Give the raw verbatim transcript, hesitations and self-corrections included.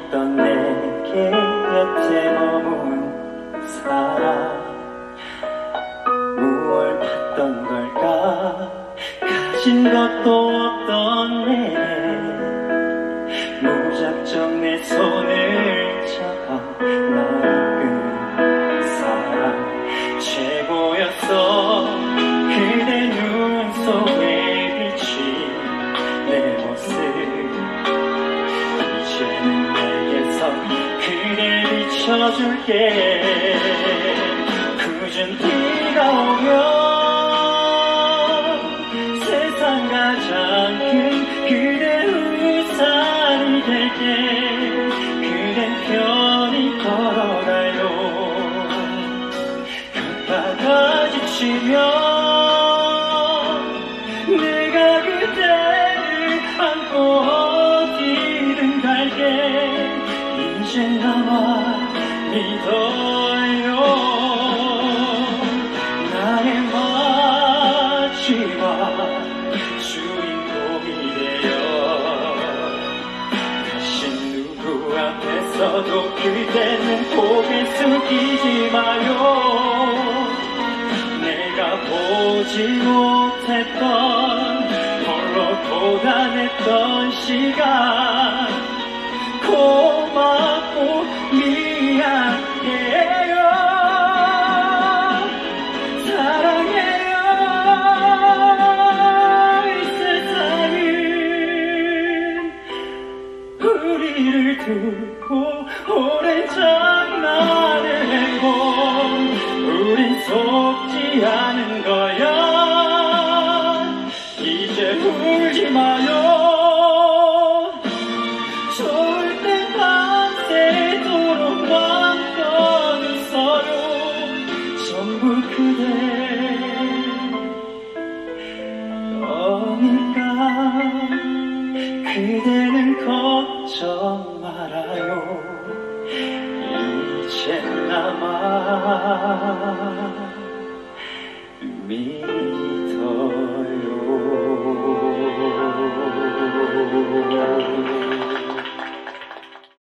없던 내게 곁에 머문 사람, 무얼 봤던 걸까? 가진 것도 없던 내 무작정 내 손을 잡아 나를 사랑 최고였어. 그대 눈 속에 비친 내 모습, 이제는 내게서 그대 비춰줄게. 굳은 비가 오면 세상 가장 큰 그대 우산이 될게. 그댄 편히 걸어가요. 걷다가 지치면 내가 그대를 안고 어디든 갈게. 이제 나만 믿어요. 나의 마지막 주인공이 되어 다시 누구 앞에서도 그대는 고개 숙이지 마요. 내가 보지 못했던 홀로 고단했던 시간 고맙고 미안해요. 사랑해요. 이 세상은 우리를 두고 오랜 장난을 해고 우린 속지 않은 거야. 이제 울지 마요.